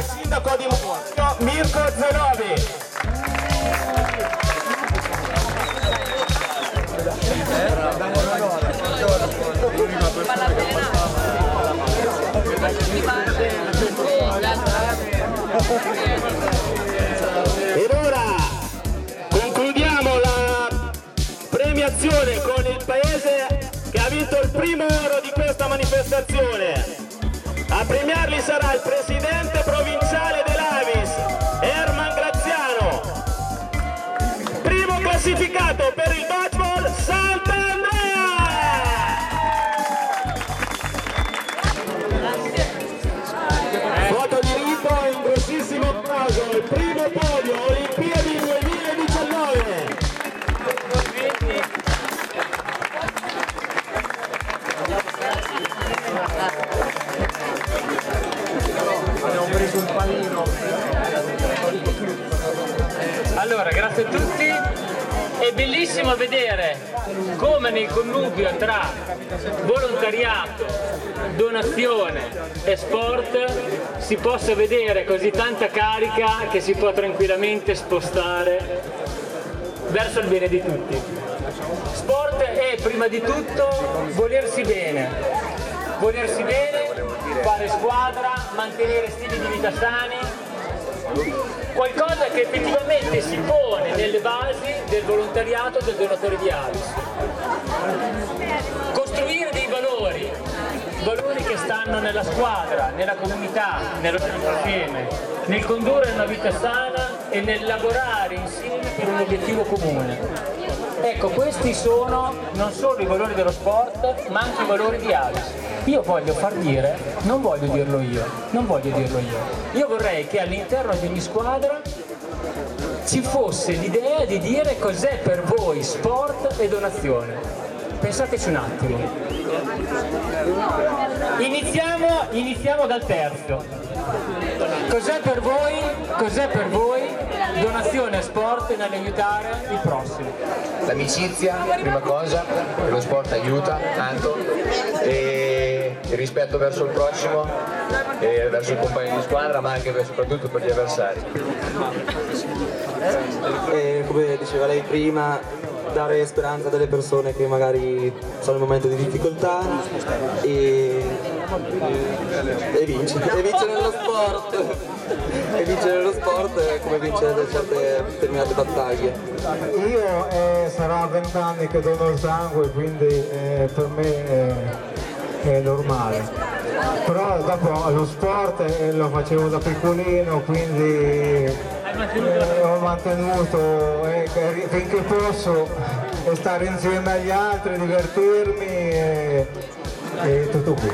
sindaco di Mondavio, Mirko Zanobi. Ed ora concludiamo la premiazione con il paese che ha vinto il primo oro di questa manifestazione. A premiarli sarà il presidente provinciale dell'Avis, Erman Graziano. Primo classificato per il dodgeball, Sant'Andrea. Foto di rito e un grossissimo applauso, il primo podio Olimpiadi 2019. Abbiamo preso un panino. Allora, grazie a tutti. È bellissimo vedere come nel connubio tra volontariato, donazione e sport si possa vedere così tanta carica che si può tranquillamente spostare verso il bene di tutti. Sport è prima di tutto volersi bene, fare squadra, mantenere stili di vita sani, qualcosa che effettivamente si pone nelle basi del volontariato del donatore di Avis. Costruire dei valori che stanno nella squadra, nella comunità, nello stare insieme, nel condurre una vita sana e nel lavorare insieme per un obiettivo comune. Ecco, questi sono non solo i valori dello sport, ma anche i valori di Avis. Io voglio far dire, non voglio dirlo io, io vorrei che all'interno di ogni squadra ci fosse l'idea di dire cos'è per voi sport e donazione. Pensateci un attimo. Iniziamo dal terzo. Cos'è per voi donazione e sport nell'aiutare il prossimo? L'amicizia, prima cosa, lo sport aiuta tanto, e il rispetto verso il prossimo, e verso il compagno di squadra, ma anche e soprattutto per gli avversari. Come diceva lei prima, dare speranza delle persone che magari sono in un momento di difficoltà e vincere nello sport. E vincere nello sport è come vincere certe determinate battaglie. Io sarà 20 anni che dono il sangue, quindi per me è normale. Però dopo lo sport lo facevo da piccolino, quindi ho mantenuto finché posso stare insieme agli altri, divertirmi e tutto qui.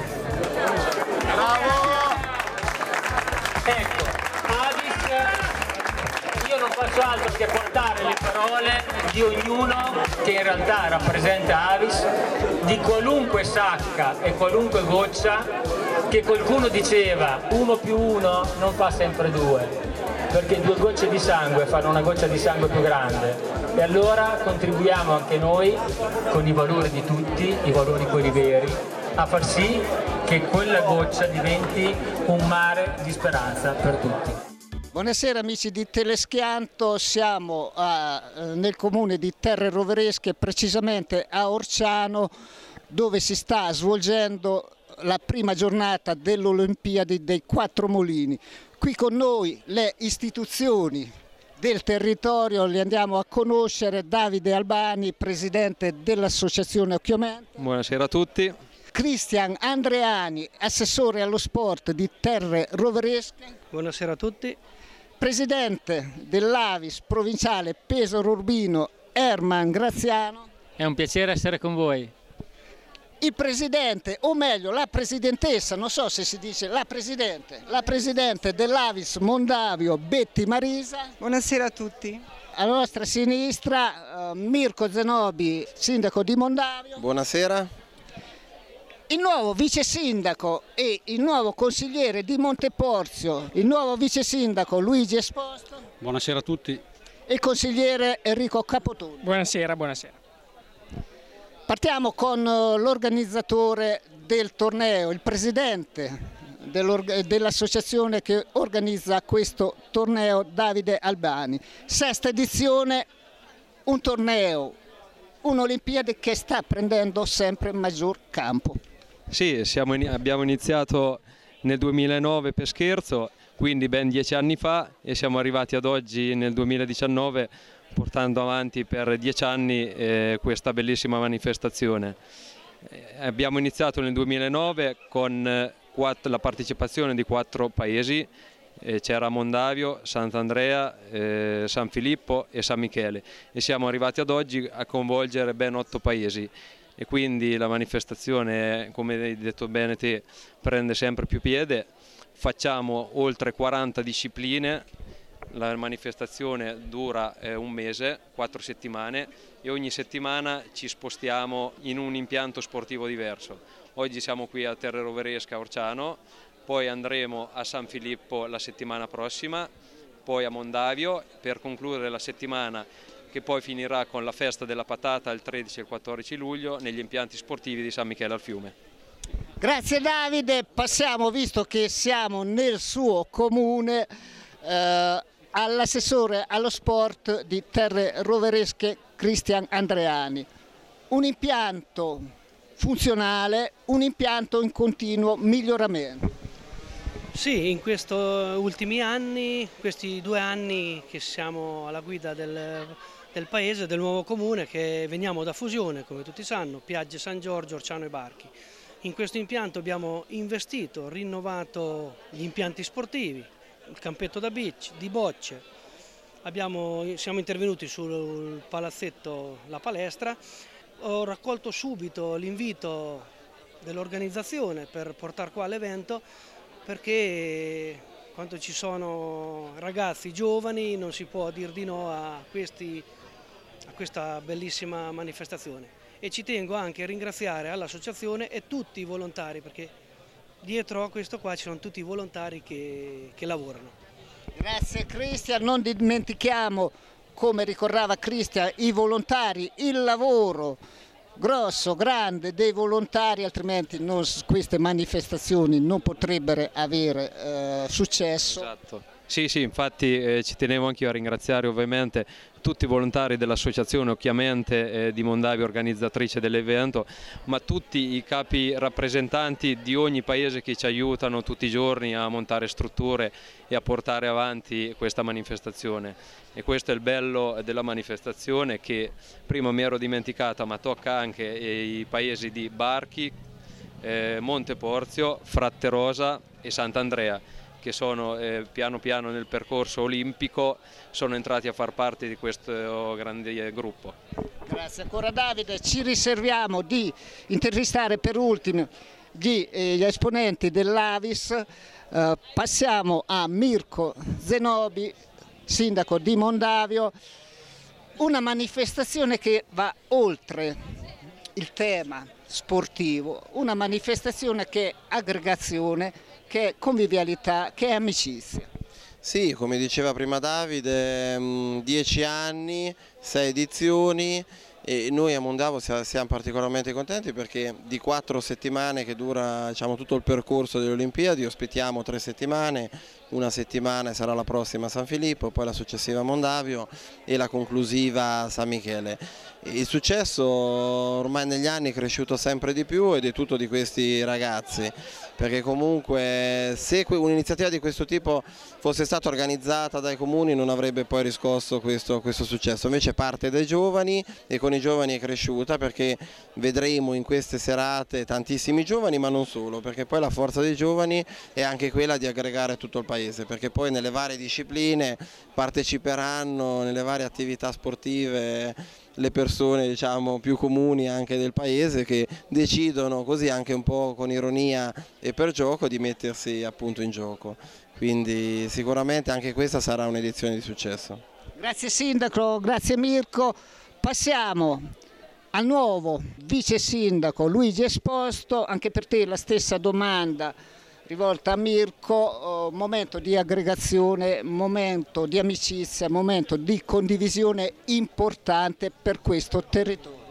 Ecco, Avis, io non faccio altro che portare le parole di ognuno che in realtà rappresenta Avis, di qualunque sacca e qualunque goccia, che qualcuno diceva 1 più 1 non fa sempre 2, perché 2 gocce di sangue fanno una goccia di sangue più grande, e allora contribuiamo anche noi con i valori di tutti, i valori quelli veri, a far sì che quella goccia diventi un mare di speranza per tutti. Buonasera amici di Teleschianto, siamo nel comune di Terre Roveresche, precisamente a Orciano, dove si sta svolgendo la prima giornata dell'Olimpiadi dei Quattro Molini. Qui con noi le istituzioni del territorio, le andiamo a conoscere. Davide Albani, presidente dell'associazione Occhiomento. Buonasera a tutti. Cristian Andreani, assessore allo sport di Terre Roveresche. Buonasera a tutti. Presidente dell'Avis provinciale Pesaro Urbino, Erman Graziano. È un piacere essere con voi. Il presidente, o meglio la presidentessa, non so se si dice la presidente dell'Avis Mondavio, Betty Marisa. Buonasera a tutti. Alla nostra sinistra Mirko Zanobi, sindaco di Mondavio. Buonasera. Il nuovo vice sindaco e il nuovo consigliere di Monteporzio, il nuovo vice sindaco Luigi Esposto. Buonasera a tutti. E il consigliere Enrico Capotonio. Buonasera, buonasera. Partiamo con l'organizzatore del torneo, il presidente dell'associazione che organizza questo torneo, Davide Albani. Sesta edizione, un torneo, un'Olimpiade che sta prendendo sempre maggior campo. Sì, abbiamo iniziato nel 2009 per scherzo, quindi ben 10 anni fa, e siamo arrivati ad oggi nel 2019 portando avanti per 10 anni questa bellissima manifestazione. Abbiamo iniziato nel 2009 con la partecipazione di 4 paesi, c'era Mondavio, Sant'Andrea, San Filippo e San Michele, e siamo arrivati ad oggi a coinvolgere ben 8 paesi. E quindi la manifestazione, come hai detto bene te, prende sempre più piede. Facciamo oltre 40 discipline, la manifestazione dura un mese, 4 settimane, e ogni settimana ci spostiamo in un impianto sportivo diverso. Oggi siamo qui a Terre Roveresche a Orciano, poi andremo a San Filippo la settimana prossima, poi a Mondavio per concludere la settimana, che poi finirà con la festa della patata il 13 e il 14 luglio negli impianti sportivi di San Michele al Fiume. Grazie Davide, passiamo, visto che siamo nel suo comune, all'assessore allo sport di Terre Roveresche Cristian Andreani. Un impianto funzionale, un impianto in continuo miglioramento. Sì, in questi ultimi anni, questi 2 anni che siamo alla guida del paese, del nuovo comune, che veniamo da Fusione, come tutti sanno, Piagge, San Giorgio, Orciano e Barchi. In questo impianto abbiamo investito, rinnovato gli impianti sportivi, il campetto da beach, di bocce, siamo intervenuti sul palazzetto La Palestra. Ho raccolto subito l'invito dell'organizzazione per portare qua l'evento, perché quando ci sono ragazzi giovani non si può dir di no a questa bellissima manifestazione. E ci tengo anche a ringraziare all'associazione e tutti i volontari, perché dietro a questo qua ci sono tutti i volontari che lavorano. Grazie Cristian, non dimentichiamo, come ricordava Cristian, i volontari, il lavoro grosso, grande dei volontari, altrimenti queste manifestazioni non potrebbero avere successo. Esatto. Sì, infatti ci tenevo anche io a ringraziare ovviamente tutti i volontari dell'associazione Occhiamente di Mondavio, organizzatrice dell'evento, ma tutti i capi rappresentanti di ogni paese che ci aiutano tutti i giorni a montare strutture e a portare avanti questa manifestazione. E questo è il bello della manifestazione, che prima mi ero dimenticata, ma tocca anche i paesi di Barchi, Monteporzio, Fratterosa e Sant'Andrea, che sono piano piano nel percorso olimpico, sono entrati a far parte di questo grande gruppo. Grazie ancora Davide, ci riserviamo di intervistare per ultimi gli esponenti dell'Avis. Passiamo a Mirko Zenobi, sindaco di Mondavio. Una manifestazione che va oltre il tema sportivo, una manifestazione che è aggregazione, che è convivialità, che è amicizia. Sì, come diceva prima Davide, 10 anni, 6 edizioni, e noi a Mondavio siamo particolarmente contenti perché di 4 settimane che dura, diciamo, tutto il percorso delle Olimpiadi ospitiamo 3 settimane, una settimana sarà la prossima a San Filippo, poi la successiva a Mondavio e la conclusiva a San Michele. Il successo ormai negli anni è cresciuto sempre di più ed è tutto di questi ragazzi, perché comunque se un'iniziativa di questo tipo fosse stata organizzata dai comuni non avrebbe poi riscosso questo successo, invece parte dai giovani e con i giovani è cresciuta, perché vedremo in queste serate tantissimi giovani, ma non solo, perché poi la forza dei giovani è anche quella di aggregare tutto il paese, perché poi nelle varie discipline parteciperanno, nelle varie attività sportive, le persone, diciamo, più comuni anche del paese, che decidono così anche un po' con ironia e per gioco di mettersi appunto in gioco, quindi sicuramente anche questa sarà un'edizione di successo. Grazie Sindaco, grazie Mirko. Passiamo al nuovo vice sindaco Luigi Esposto, anche per te la stessa domanda rivolta a Mirko. Momento di aggregazione, momento di amicizia, momento di condivisione importante per questo territorio.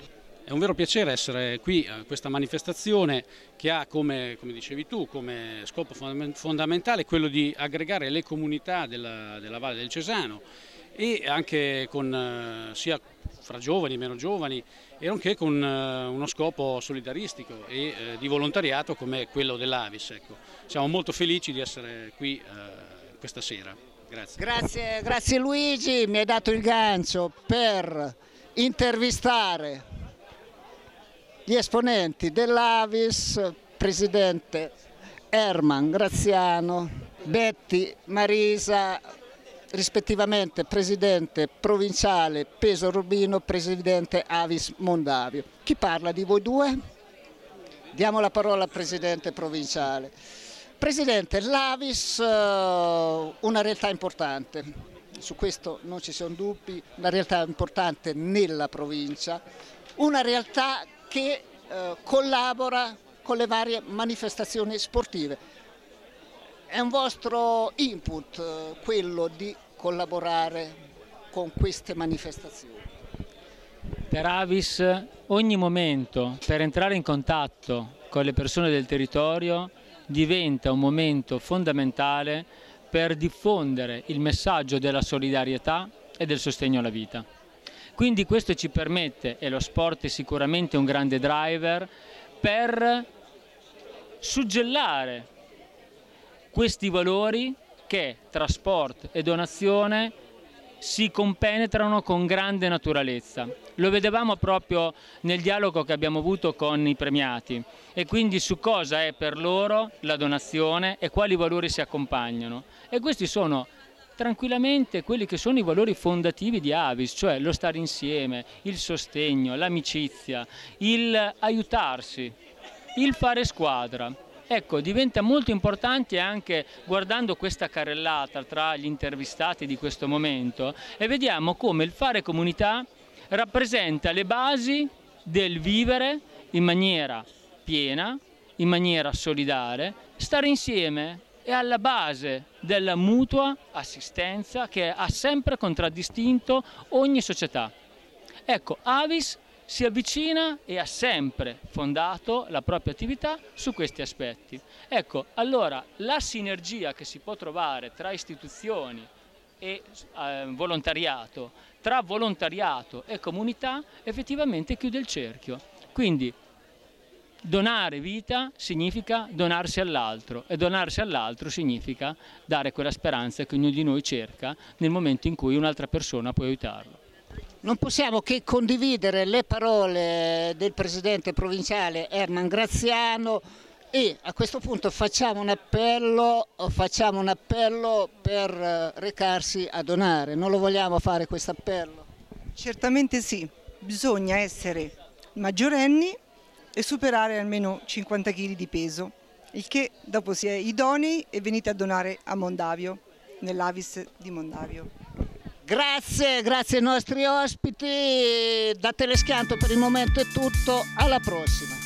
È un vero piacere essere qui a questa manifestazione che ha, come dicevi tu, come scopo fondamentale quello di aggregare le comunità della Valle del Cesano e anche sia fra giovani, meno giovani, e anche con uno scopo solidaristico e di volontariato come quello dell'Avis. Ecco. Siamo molto felici di essere qui questa sera. Grazie. Grazie Luigi, mi hai dato il gancio per intervistare gli esponenti dell'Avis, presidente Erman Graziano, Betty Marisa, rispettivamente presidente provinciale Pesaro Urbino, presidente Avis Mondavio. Chi parla di voi due? Diamo la parola al presidente provinciale. Presidente, l'Avis una realtà importante, su questo non ci sono dubbi, una realtà importante nella provincia, una realtà che collabora con le varie manifestazioni sportive. È un vostro input quello di collaborare con queste manifestazioni? Per Avis ogni momento per entrare in contatto con le persone del territorio diventa un momento fondamentale per diffondere il messaggio della solidarietà e del sostegno alla vita. Quindi questo ci permette, e lo sport è sicuramente un grande driver, per suggellare questi valori che tra sport e donazione si compenetrano con grande naturalezza. Lo vedevamo proprio nel dialogo che abbiamo avuto con i premiati e quindi su cosa è per loro la donazione e quali valori si accompagnano. E questi sono tranquillamente quelli che sono i valori fondativi di Avis, cioè lo stare insieme, il sostegno, l'amicizia, il aiutarsi, il fare squadra. Ecco, diventa molto importante anche guardando questa carrellata tra gli intervistati di questo momento e vediamo come il fare comunità rappresenta le basi del vivere in maniera piena, in maniera solidale, stare insieme è alla base della mutua assistenza che ha sempre contraddistinto ogni società. Ecco, Avis si avvicina e ha sempre fondato la propria attività su questi aspetti. Ecco, allora la sinergia che si può trovare tra istituzioni e volontariato, tra volontariato e comunità, effettivamente chiude il cerchio. Quindi donare vita significa donarsi all'altro e donarsi all'altro significa dare quella speranza che ognuno di noi cerca nel momento in cui un'altra persona può aiutarlo. Non possiamo che condividere le parole del presidente provinciale Erman Graziano e a questo punto facciamo un appello per recarsi a donare. Non lo vogliamo fare questo appello? Certamente sì, bisogna essere maggiorenni e superare almeno 50 kg di peso, il che dopo si è idonei e venite a donare a Mondavio, nell'Avis di Mondavio. Grazie ai nostri ospiti, da Teleschianto per il momento è tutto, alla prossima.